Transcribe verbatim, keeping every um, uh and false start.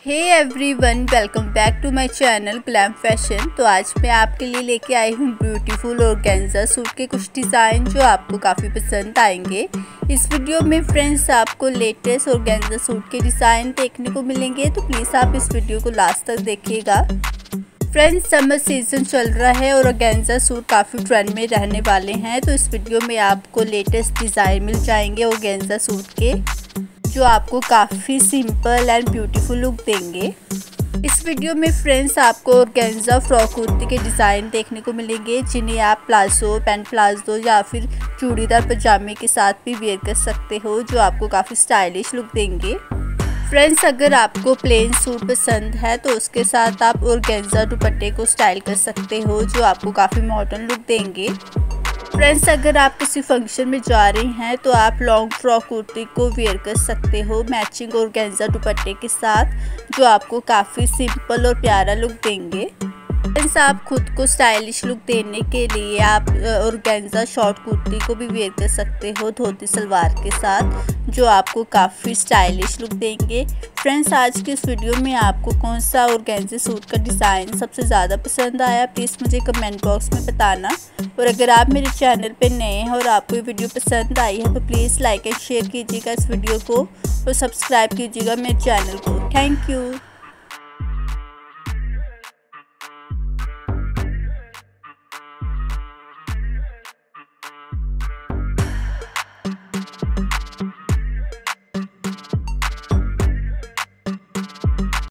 Hey everyone, welcome back to my channel glam fashion. तो आज मैं आपके लिए लेके आई हूँ ब्यूटीफुल ऑर्गेन्जा सूट के कुछ डिज़ाइन जो आपको काफ़ी पसंद आएंगे। इस वीडियो में फ्रेंड्स आपको लेटेस्ट ऑर्गेन्जा सूट के डिज़ाइन देखने को मिलेंगे, तो प्लीज़ आप इस वीडियो को लास्ट तक देखिएगा। फ्रेंड्स, समर सीजन चल रहा है और ऑर्गेन्जा सूट काफ़ी ट्रेंड में रहने वाले हैं, तो इस वीडियो में आपको लेटेस्ट डिज़ाइन मिल जाएंगे ऑर्गेन्जा सूट के, जो आपको काफ़ी सिंपल एंड ब्यूटीफुल लुक देंगे। इस वीडियो में फ्रेंड्स आपको ऑर्गेन्जा फ्रॉक कुर्ती के डिज़ाइन देखने को मिलेंगे, जिन्हें आप प्लाजो, पैंट प्लाजो या फिर चूड़ीदार पजामे के साथ भी वेयर कर सकते हो, जो आपको काफ़ी स्टाइलिश लुक देंगे। फ्रेंड्स, अगर आपको प्लेन सूट पसंद है तो उसके साथ आप ऑर्गेन्जा दुपट्टे को स्टाइल कर सकते हो, जो आपको काफ़ी मॉडर्न लुक देंगे। फ्रेंड्स, अगर आप किसी फंक्शन में जा रही हैं तो आप लॉन्ग फ्रॉक कुर्ती को वेयर कर सकते हो मैचिंग ऑर्गेन्जा दुपट्टे के साथ, जो आपको काफ़ी सिंपल और प्यारा लुक देंगे। फ्रेंड्स, आप खुद को स्टाइलिश लुक देने के लिए आप ऑर्गेन्जा शॉर्ट कुर्ती को भी वेयर कर सकते हो धोती सलवार के साथ, जो आपको काफ़ी स्टाइलिश लुक देंगे। फ्रेंड्स, आज की इस वीडियो में आपको कौन सा ऑर्गेन्जा सूट का डिज़ाइन सबसे ज़्यादा पसंद आया, प्लीज़ मुझे कमेंट बॉक्स में बताना। और अगर आप मेरे चैनल पे नए हैं और आपको ये वीडियो पसंद आई है तो प्लीज़ लाइक एंड शेयर कीजिएगा इस वीडियो को और सब्सक्राइब कीजिएगा मेरे चैनल को। Thank you.